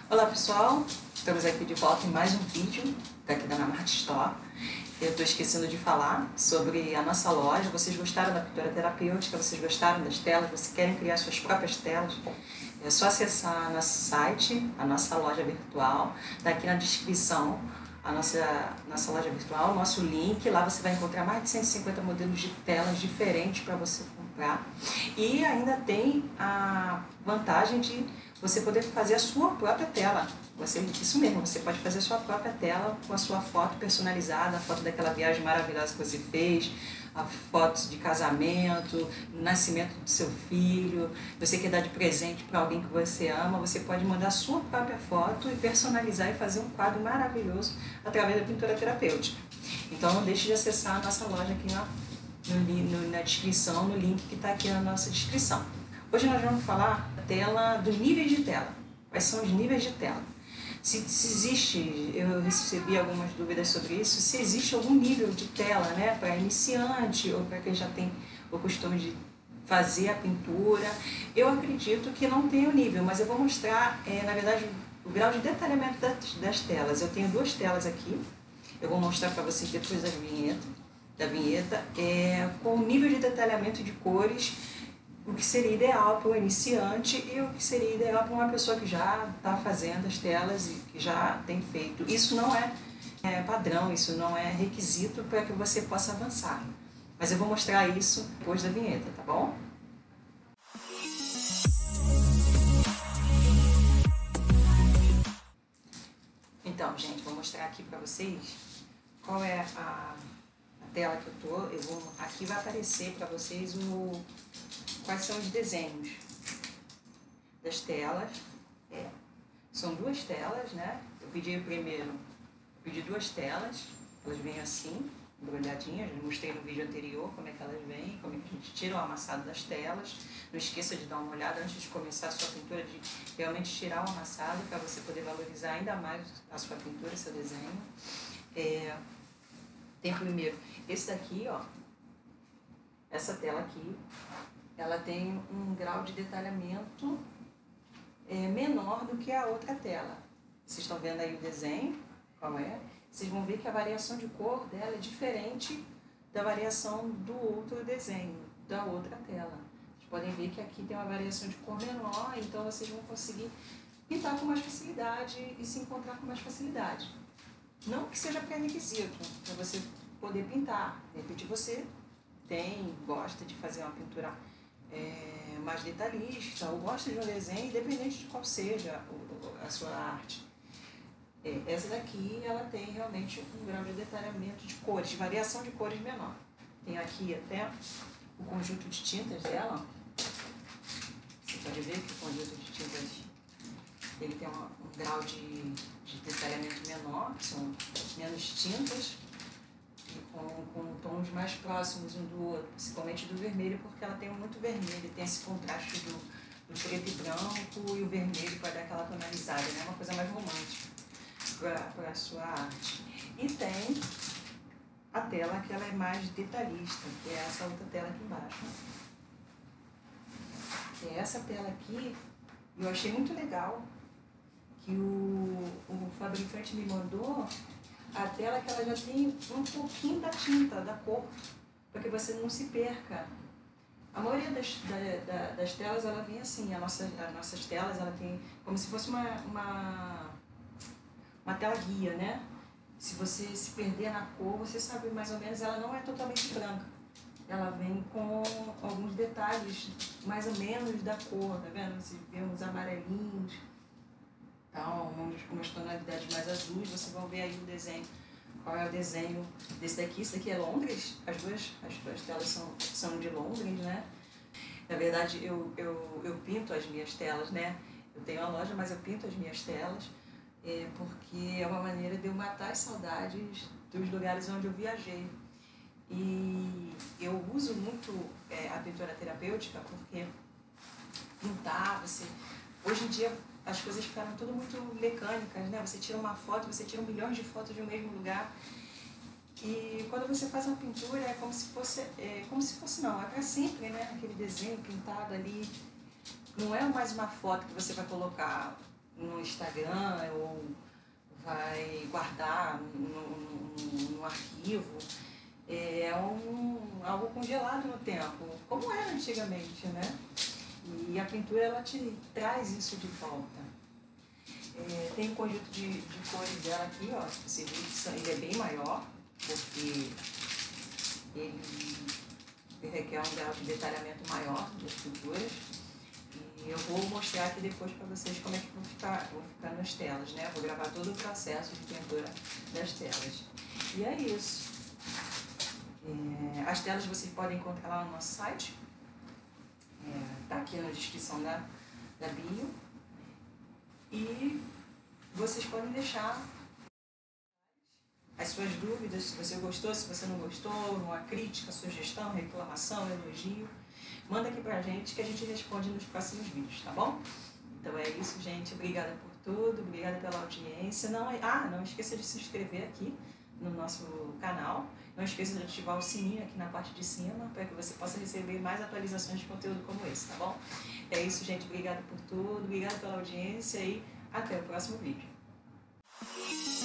Olá pessoal, estamos aqui de volta em mais um vídeo daqui da Namart Store. Eu estou esquecendo de falar sobre a nossa loja. Vocês gostaram da pintura terapêutica? Vocês gostaram das telas? Vocês querem criar suas próprias telas? É só acessar nosso site, a nossa loja virtual. Está aqui na descrição a nossa loja virtual, o nosso link. Lá você vai encontrar mais de 150 modelos de telas diferentes para você comprar. E ainda tem a vantagem de você poder fazer a sua própria tela. Isso mesmo, você pode fazer a sua própria tela com a sua foto personalizada, a foto daquela viagem maravilhosa que você fez, a fotos de casamento, nascimento do seu filho, você quer dar de presente para alguém que você ama, você pode mandar a sua própria foto e personalizar e fazer um quadro maravilhoso através da pintura terapêutica. Então não deixe de acessar a nossa loja aqui na descrição, no link que está aqui na nossa descrição. Hoje nós vamos falar da tela, dos níveis de tela. Quais são os níveis de tela? Se existe, eu recebi algumas dúvidas sobre isso, se existe algum nível de tela, né, para iniciante ou para quem já tem o costume de fazer a pintura. Eu acredito que não tem o nível, mas eu vou mostrar, na verdade, o grau de detalhamento das telas. Eu tenho duas telas aqui, eu vou mostrar para vocês depois da vinheta, com o nível de detalhamento de cores, o que seria ideal para o iniciante e o que seria ideal para uma pessoa que já está fazendo as telas e que já tem feito. Isso não é padrão, isso não é requisito para que você possa avançar. Mas eu vou mostrar isso depois da vinheta, tá bom? Então, gente, vou mostrar aqui para vocês qual é a tela que eu tô. Aqui vai aparecer para vocês quais são os desenhos das telas. São duas telas, né? Eu pedi duas telas, elas vêm assim, embrulhadinhas. Eu mostrei no vídeo anterior como é que elas vêm, como é que a gente tira o amassado das telas. Não esqueça de dar uma olhada antes de começar a sua pintura, de realmente tirar o amassado para você poder valorizar ainda mais a sua pintura, seu desenho. Tem primeiro esse daqui, ó. Essa tela aqui, ela tem um grau de detalhamento menor do que a outra tela. Vocês estão vendo aí o desenho, qual é? Vocês vão ver que a variação de cor dela é diferente da variação do outro desenho, da outra tela. Vocês podem ver que aqui tem uma variação de cor menor, então vocês vão conseguir pintar com mais facilidade e se encontrar com mais facilidade. Não que seja pré-requisito para você poder pintar. De repente você gosta de fazer uma pintura mais detalhista, ou gosta de um desenho, independente de qual seja a sua arte. Essa daqui, ela tem realmente um grau de detalhamento de cores, de variação de cores menor. Tem aqui até o conjunto de tintas dela. Você pode ver que o conjunto de tintas ele tem um grau de detalhamento menor, que são menos tintas, e com tons mais próximos um do outro, principalmente do vermelho, porque ela tem muito vermelho, tem esse contraste do preto e branco e o vermelho para dar aquela tonalizada, né? Uma coisa mais romântica para a sua arte. E tem a tela que ela é mais detalhista, que é essa outra tela aqui embaixo. Essa tela aqui, eu achei muito legal, que o fabricante me mandou a tela que ela já tem um pouquinho da tinta, da cor, para que você não se perca. A maioria das telas, ela vem assim, as nossas telas, ela tem como se fosse uma tela guia, né? Se você se perder na cor, você sabe mais ou menos, ela não é totalmente branca. Ela vem com alguns detalhes, mais ou menos, da cor, tá vendo? Você vê uns amarelinhos, então, umas tonalidades mais azuis. Vocês vão ver aí o desenho. Qual é o desenho desse daqui? Esse daqui é Londres. As duas telas são de Londres, né? Na verdade, eu pinto as minhas telas, né? Eu tenho uma loja, mas eu pinto as minhas telas porque é uma maneira de eu matar as saudades dos lugares onde eu viajei. E eu uso muito a pintura terapêutica porque pintar, hoje em dia as coisas ficaram tudo muito mecânicas, né? Você tira uma foto, você tira milhões de fotos de um mesmo lugar. E quando você faz uma pintura é como se fosse não, é para sempre, né? Aquele desenho pintado ali. Não é mais uma foto que você vai colocar no Instagram ou vai guardar no arquivo. É algo congelado no tempo, como era antigamente, né? E a pintura ela te traz isso de volta. Tem um conjunto de cores dela aqui, ó, você vê que ele é bem maior, porque ele requer um grau de detalhamento maior das pinturas. E eu vou mostrar aqui depois para vocês como é que vão ficar nas telas, né? Vou gravar todo o processo de pintura das telas. E é isso. As telas vocês podem encontrar lá no nosso site. Tá aqui na descrição da bio. E vocês podem deixar as suas dúvidas, se você gostou, se você não gostou, uma crítica, sugestão, reclamação, elogio. Manda aqui pra gente que a gente responde nos próximos vídeos, tá bom? Então é isso, gente. Obrigada por tudo, obrigada pela audiência. Não esqueça de se inscrever aqui no nosso canal. Não esqueça de ativar o sininho aqui na parte de cima para que você possa receber mais atualizações de conteúdo como esse, tá bom? É isso, gente. Obrigada por tudo, obrigada pela audiência e até o próximo vídeo.